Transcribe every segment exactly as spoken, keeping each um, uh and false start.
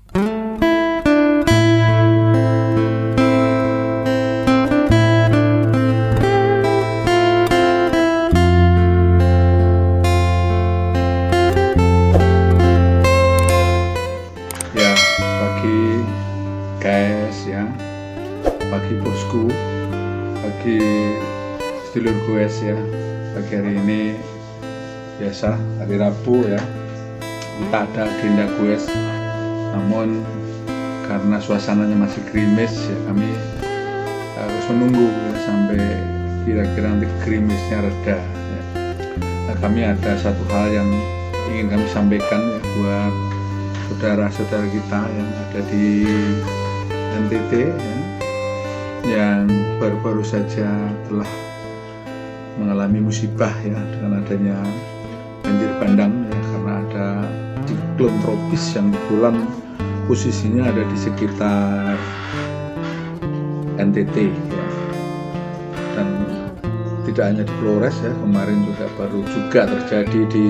Ya, pagi guys ya, pagi bosku, pagi sedulur guys ya. Pagi hari ini biasa hari Rabu ya, tak ada agenda guys, namun karena suasananya masih gerimis ya, kami harus menunggu ya, sampai kira-kira nanti gerimisnya reda ya. Nah, kami ada satu hal yang ingin kami sampaikan ya, buat saudara-saudara kita yang ada di N T T ya, yang baru-baru saja telah mengalami musibah ya dengan adanya banjir bandang ya, karena ada siklon tropis yang kebetulan posisinya ada di sekitar N T T ya. Dan tidak hanya di Flores ya, kemarin juga baru juga terjadi di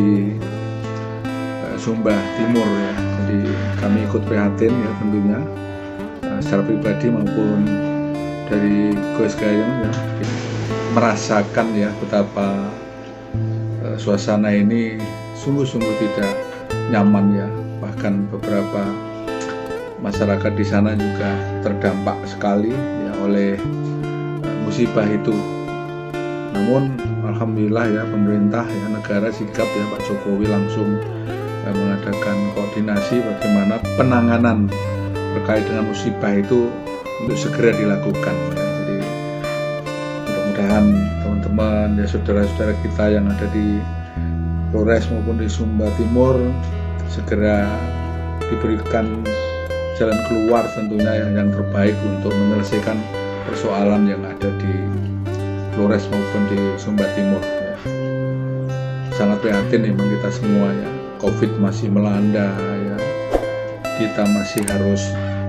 uh, Sumba Timur ya. Jadi kami ikut prihatin ya tentunya, uh, secara pribadi maupun dari Goes Gayeng ya, merasakan ya betapa uh, suasana ini sungguh-sungguh tidak nyaman ya. Bahkan beberapa masyarakat di sana juga terdampak sekali ya oleh uh, musibah itu. Namun alhamdulillah ya, pemerintah ya, negara sikap ya, Pak Jokowi langsung uh, mengadakan koordinasi bagaimana penanganan terkait dengan musibah itu untuk segera dilakukan ya. Jadi mudah-mudahan teman-teman ya, saudara-saudara kita yang ada di Flores maupun di Sumba Timur segera diberikan jalan keluar tentunya yang, yang terbaik untuk menyelesaikan persoalan yang ada di Flores maupun di Sumba Timur ya. Sangat prihatin memang kita semua ya, COVID masih melanda ya, kita masih harus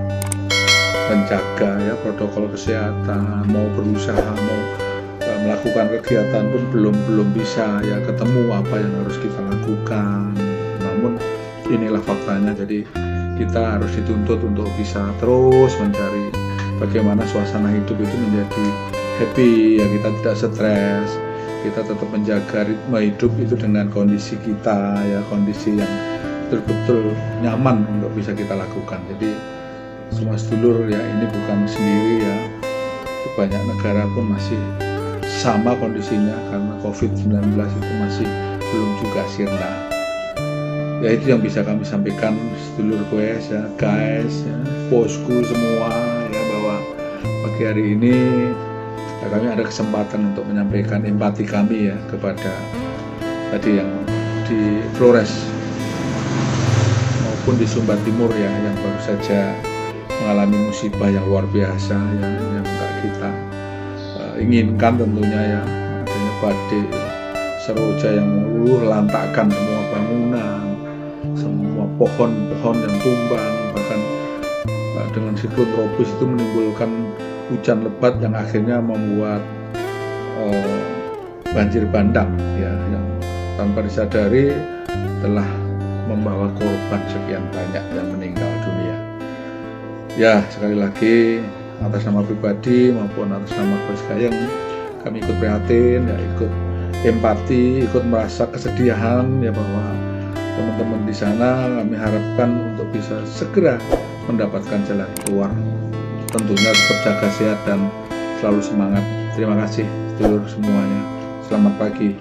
menjaga ya protokol kesehatan, mau berusaha mau uh, melakukan kegiatan pun belum belum bisa ya, ketemu apa yang harus kita lakukan. Namun inilah faktanya, jadi kita harus dituntut untuk bisa terus mencari bagaimana suasana hidup itu menjadi happy ya, kita tidak stres, kita tetap menjaga ritme hidup itu dengan kondisi kita ya, kondisi yang betul-betul nyaman untuk bisa kita lakukan. Jadi semua sedulur ya, ini bukan sendiri ya, banyak negara pun masih sama kondisinya karena COVID sembilan belas itu masih belum juga sirna ya. Itu yang bisa kami sampaikan sedulur guys ya, guys ya, bosku semua ya, bahwa pagi hari ini ya, kami ada kesempatan untuk menyampaikan empati kami ya kepada tadi yang di Flores maupun di Sumba Timur ya, yang baru saja mengalami musibah yang luar biasa ya, yang enggak kita uh, inginkan tentunya ya, adanya badai seroja yang meluluh lantakkan semua bangunan, semua pohon-pohon yang tumbang, bahkan uh, dengan siklon tropis itu menimbulkan hujan lebat yang akhirnya membuat uh, banjir bandang ya, yang tanpa disadari telah membawa korban sekian banyak yang meninggal dunia. Ya, sekali lagi atas nama pribadi maupun atas nama Goes Gayeng kami ikut prihatin ya, ikut empati, ikut merasa kesedihan ya, bahwa teman-teman di sana kami harapkan untuk bisa segera mendapatkan jalan keluar. Tentunya tetap jaga sehat dan selalu semangat. Terima kasih sedulur semuanya. Selamat pagi.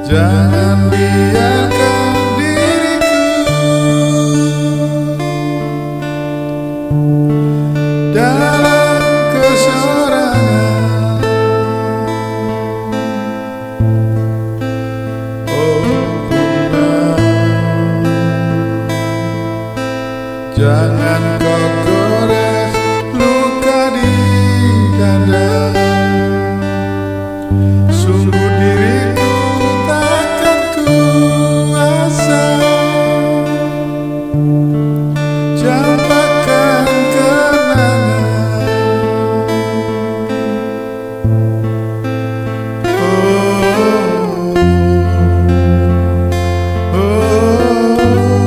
Jangan biarkan diriku dalam kesorangan. Oh bunga, jangan kau gores luka di dada. Sungguh diriku takkan kuasa campakkan kenangan. Oh, oh,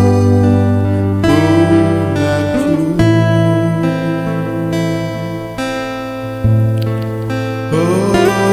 bungaku. Oh,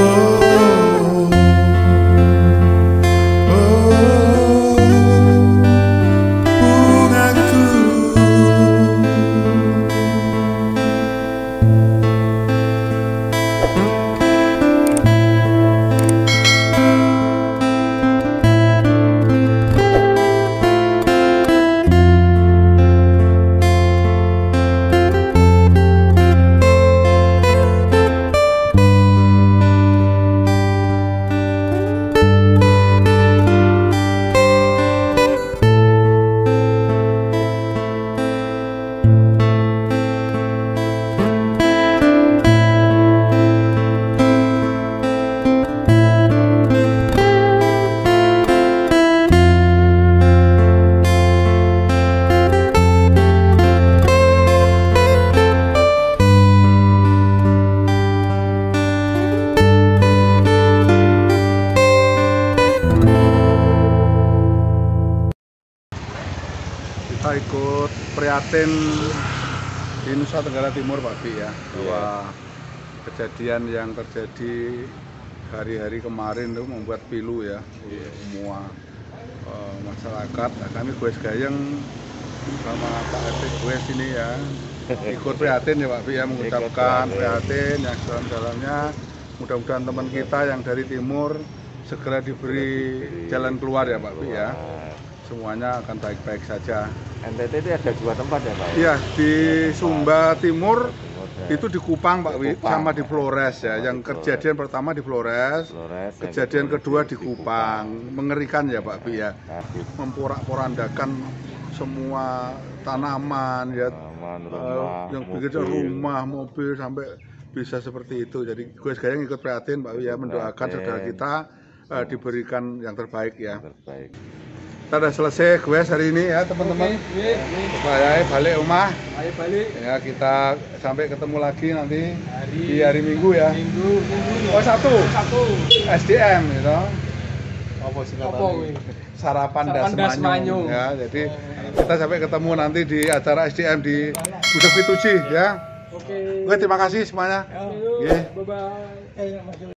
kita ikut prihatin di Nusa Tenggara Timur Pak Bi ya, bahwa kejadian yang terjadi hari-hari kemarin itu membuat pilu ya yeah. semua uh, masyarakat. Nah, kami Goes Gayeng sama Pak R T Goes ini ya ikut prihatin ya Pak Bi ya, mengucapkan prihatin yang sedalam-dalamnya. Mudah-mudahan teman kita yang dari timur segera diberi jalan keluar ya Pak Bi ya. Semuanya akan baik-baik saja. N T T itu ada dua tempat ya Pak? Iya, di Sumba Timur, itu di Kupang Pak Wi, sama di Flores ya. Yang kejadian pertama di Flores, kejadian kedua di Kupang. Mengerikan ya Pak Bi ya. Memporak-porandakan semua tanaman ya, uh, yang bikin rumah, mobil sampai bisa seperti itu. Jadi Goes Gayeng ikut prihatin Pak Wi ya, mendoakan saudara kita uh, diberikan yang terbaik ya. Terbaik. Kita udah selesai Goes hari ini ya teman-teman. Supaya balik rumah. Ayo balik. Ya kita sampai ketemu lagi nanti hari, di hari Minggu ya. Minggu. Minggu. Oh Sabtu. Sabtu. S D M gitu. Apa sih katanya? Sarapan, Sarapan Das Manyung. Ya, jadi kita sampai ketemu nanti di acara S D M di Gudeg Pituji ya. Oke. Oke, terima kasih semuanya. Oke. Bye bye.